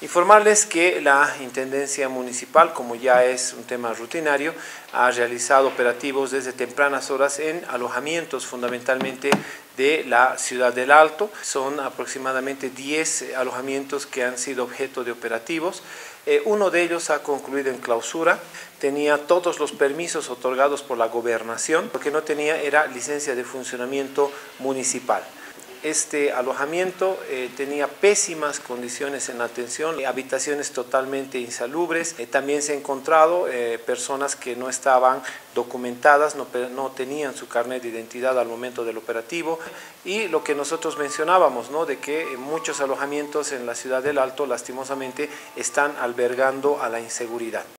Informarles que la Intendencia Municipal, como ya es un tema rutinario, ha realizado operativos desde tempranas horas en alojamientos fundamentalmente de la ciudad del Alto. Son aproximadamente 10 alojamientos que han sido objeto de operativos. Uno de ellos ha concluido en clausura, tenía todos los permisos otorgados por la gobernación, lo que no tenía era licencia de funcionamiento municipal. Este alojamiento tenía pésimas condiciones en la atención, habitaciones totalmente insalubres. También se han encontrado personas que no estaban documentadas, no tenían su carnet de identidad al momento del operativo. Y lo que nosotros mencionábamos, ¿no?, de que muchos alojamientos en la ciudad del Alto lastimosamente están albergando a la inseguridad.